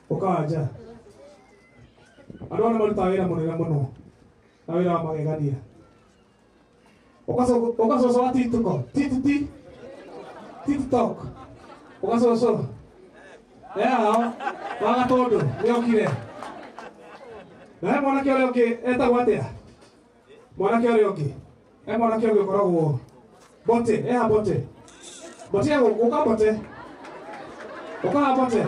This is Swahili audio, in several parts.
Ukaja. Adona maruta wira munene muno. Na wira wa magegania. Ukacoco wa tituko. TikTok. Ukacoco. Yao. Waga tondu. Niokire. Na mwanake ũrĩa ũngĩ etagwo atĩa? Mwanake ũrĩa ũngĩ. Mwanake ũngĩ ũkoragwo Bote, Bote. Bote ũka Bote. Ũka Bote.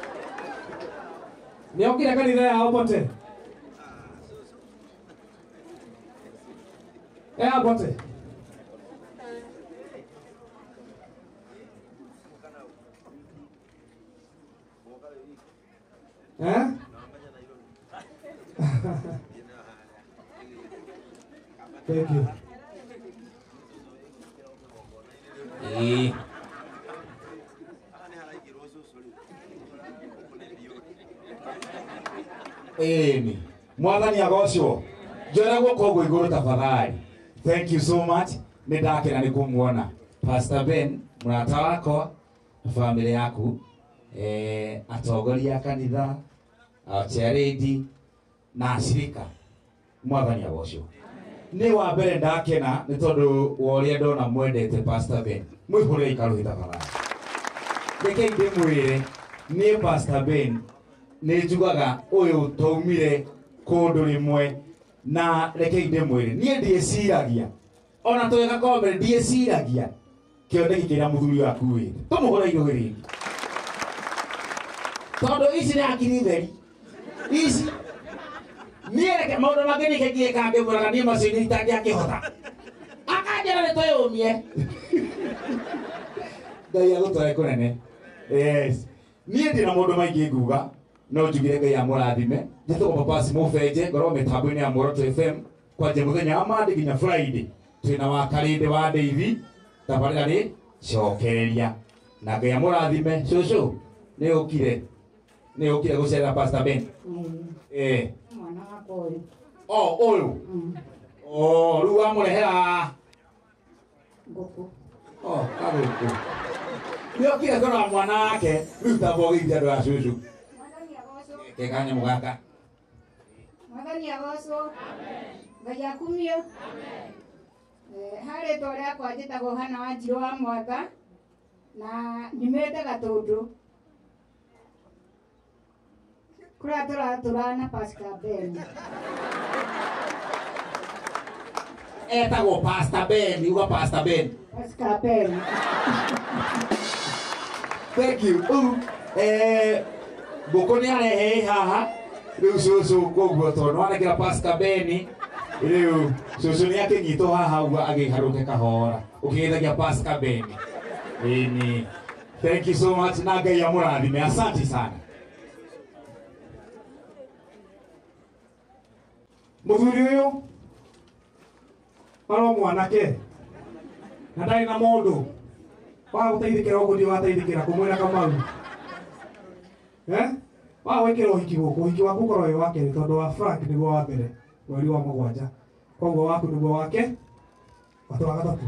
Nĩokire kanitha yao Bote. Bote. Thank you. Mwathani agocwo. Njore guko iguru tafadhali. Thank you so much. Nindakena ni kumuona Pastor Ben, murata wako na family yaku, atongoria kanitha, charity na ashirika. Mwathani agocwo. Ni wa mbere ndakena ni tondu woria ndona mwendete Pastor Ben. Mwihurire ikaruhi tafadhali. Reke ndimwire ni Pastor Ben ni njugaga uyu taumire kundu rimwe na reke ndimwire nie ndieciragia ona twega kombe ndieciragia kionde gikira muthuri waku wiri tumuhora irohiri tondu ici ni akiri theri ici nie reke maundu mangeni kekie kambe muraga ni macini itangi akihota akanjira ni toyumie Ngai agutware kunene. Yes. Nie ndina mundu maingi nguga no njugire Ngai amurathime. Njitwo Papa Simufenje ngoro mitambo-ini ya Muoroto FM kwanja muthenya wa Monday nginya Friday. Twina wa Karinde wa Ndeithi tabarira ni cokereria na Ngai amurathime. Cucu ni ukire gucerera Pastor Ben. Mwana wako uyu. Uyu. Riu wamurehera nguku. Kaguku. Ndio kile kona mwana wake ruta bogi ndio ya cucu. Mwathani agocwo. Kekanya mugaka. Mwathani agocwo. Amen. Ngai akumio. Amen. Hare toria kwa njitagwo Hana wa Njiro wa Mwaka na nyumete Gatundu. Kura turana Pastor Ben. Etagwo Pastor Ben, uga Pastor Ben. Pastor Ben. Thank you. Bokoni arehe haha. Riu cucu koguo tondu wanekera Pastor Ben. Riu cucu ni akinyitwo haha uga agiharuke kahora. Ukithagia Pastor Ben. Ini. Thank you so much. Na Ngai amurathime. Asante sana. Muthuri uyu aro mwanake na ndari na mundu wa guteithikira ugundi wa teithikira kumwira Kamau wa wekira uhiki guku uhiki waku korwo wi wake tondu wa Frank niguo wa mbere mweri wa mugwanja koguo waku niguo wake watu wa gatatu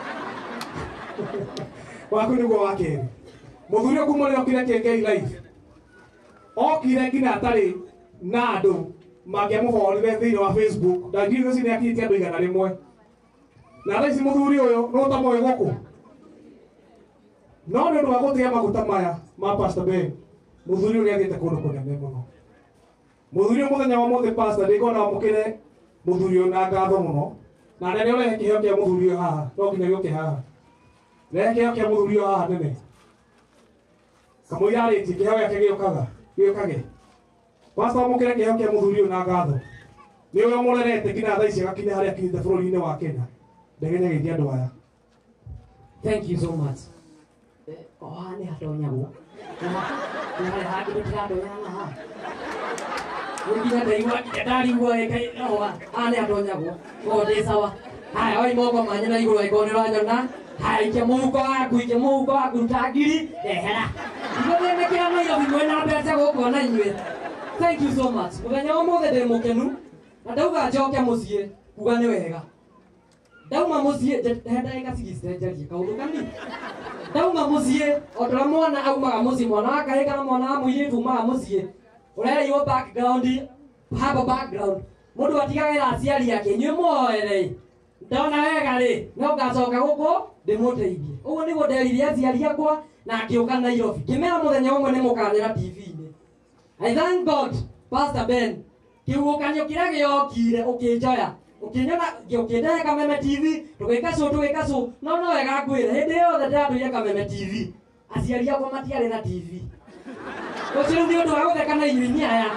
waku niguo wake muthuri uku muri okire Kengei live okire nginya atari na andu mangiamũhorire thĩinĩ wa Facebook ndangiuga ici nĩ akinyĩtie andũ igana rĩmwe na thaa ici mũthuri ũyũ no ũtamũĩ gũkũ no nĩ ũndũ wa gũtĩa maguta maya ma Pastor Ben mũthuri ũyũ nĩ athiĩte kũndũ kũnene mũno mũthuri ũyũ mũthenya wa mũthĩ Pastor ndĩkona wamũkĩre mũthuri ũyũ na ngatho mũno na nene ũrehe kĩheo kĩa mũthuri ũyũ haha no nginya gĩũke haha rehe kĩheo kĩa mũthuri ũyũ haha nene kamũira arĩtie kĩheo gĩake gĩũkage Pastor mukire kĩheo kĩa mũthuri ũyũ na ngatho nĩ ũrĩa mũrerete nginya thaa ici agakinya harĩa akinyĩte bũrũri-inĩ wa Kenya ndegenya gĩtia andũ aya. Thank you so much. Nĩ handonyagwo nĩ harĩa hangĩ ndĩrandonyana haha nginya ndaigua ndarigua nĩ handonyagwo o ndĩ sawa. Haya oi moko manya na igũrũ angĩkorwo nĩ ũranyona haya ikia mũhuko waku ruta ngiri ndehera igũthĩmĩkĩra Nairobi mwĩna mbeca gũkũ na inyuĩ. Thank you so much. Muthenya wa mũthĩ ndĩ mũkenu na ndauga njoke mũciĩ kuga nĩ wega Dauma mucie henda ikasigistrejarie kaundu kani. Dauma mucie odora mwana aumaga mucie mwana akaheka na mwana amwiritu maga mucie. Urera yo background have a background. Mundu atigagira aciari ake nywe moere. Ndona wega ri no ngacoka guko ndimuteithie. Uguo niguo nderire aciari akwa na akiuka Nairobi. Kimera muthenya umwe ni mukanira TV-ini. I thank God, Pastor Ben. Kiukanyo kiria giokire ukinjoya. Ukinyona giokinde Kameme TV, tugikacu. No wega ngwire hindi yothe ndatuire Kameme TV. Aciari akwa matiari na TV. Ucio ndio ndu wa gutheka na inyuĩ aya.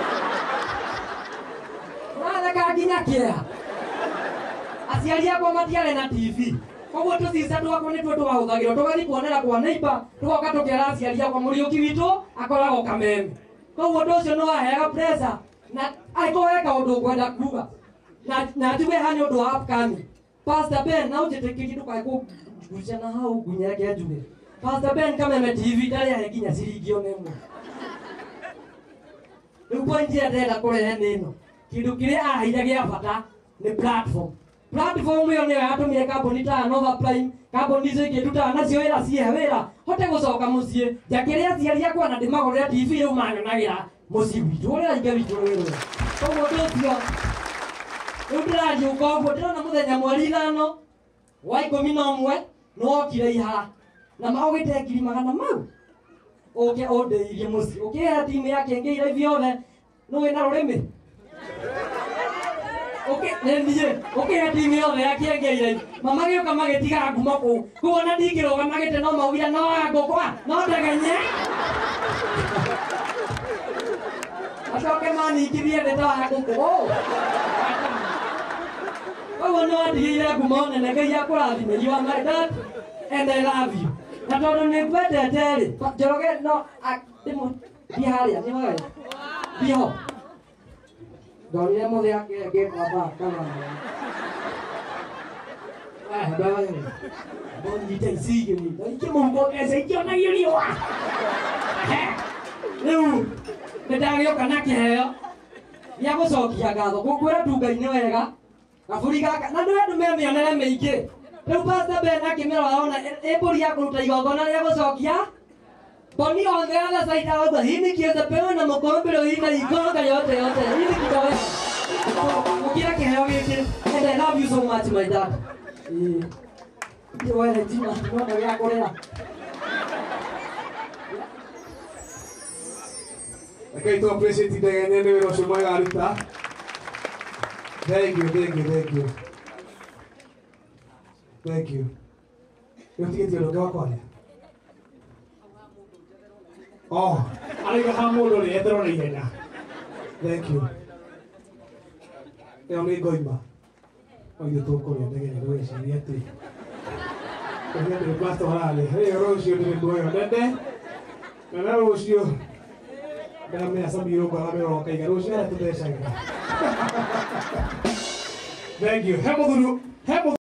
Uratheka nginya kĩeha. Aciari akwa matiari na TV. Koguo tucica twakwa nĩ tũndũ wahũthagĩrwo tũgathiĩ kuonera kwa neighbor tũgoka tũkera aciari akwa mũriũki witũ akoragwo Kameme. Koguo ũndũ ũcio nĩ waheaga pressure na angĩkorwo weka ũndũ ũkwenda kuga na njuge haha nĩ ũndũ wa upcoming. Pastor Ben na ũnjĩtĩkĩrie ndũkae kũngucia na hau ngunyeke njuge. Pastor Ben Kameme TV ndarĩ ahe nginya ciringi ona ĩmwe. Rĩu point ĩrĩa ndĩrenda kũrehe nĩ ĩno. Kĩndũ kĩrĩa aheire gĩa bata nĩ platform. Platform ĩyo nĩyo yatũmire kambuni ta Nova Prime, kambuni icio ingĩ ndutaga nacio wĩra cihe wĩra hote gũcoka mũciĩ njakĩrĩa aciari akwa na ndĩmagũrĩre TV rĩu manyonagĩra mũciĩ witũ ũrĩa ingĩ witũ wĩra. Koguo ũndũ ũcio rĩu ndĩragiũka ũguo ndĩrona mũthenya mweri 5 wa 11 nĩwokire ihara na maũgĩte ngiri 100 mau ũke ũndĩirie mũciĩ ũkĩhe timu yake ĩngĩ iraivi yothe nũ wĩna rũrĩmĩ. Okay, timu yothe yakiengia iraivi mama gĩũka magĩtiga ngumo kũu koguo na ndingĩrũgama gĩtĩ no maugire no ngũkwa no ndegenye acoke maningithie thĩ ta wa ngũkũ. Koguo no andigĩire ngumo nene. Ngai akũrathime. You are my dad and I love you. Na tondũ nĩngwendete rĩ Njoroge no thiĩ harĩa nĩ wega thiĩ ho ndonire mũthĩ agĩkwamba kana ndonyite icigĩrĩ ikĩmũhuko mbeca ikĩonagio riũa. Rĩu nĩndagĩũka na kĩheo gĩa gũcokia ngatho gũkwĩra tu Ngai nĩ wega gabũri gaka na nĩ andũ memĩonere mĩingĩ. Rĩu Pastor Ben akĩmera ona mbũri ya kũruta igongona rĩa gũcokia Boni on the other side out the hini kiasi pewe na mkombero hina ikonga yote hini kitawe. Ukira kiheo giki and I love you so much my dad. Wewe jina ndio ya korera. Okay, to appreciate the ngene wero shumai arita. Thank you. Yotiketi ndo kwa kwani. Oh, aliga hamudo ni etero ni yena. Thank you. Eo ni goima. Oye toko ni ndege ni wewe shiriati. Oye ni pastor wale. Hey Rosio ni ngoyo ndende. Na Rosio. Dana me asa miro kwa mero kai Rosio era tu desa. Thank you. Hemo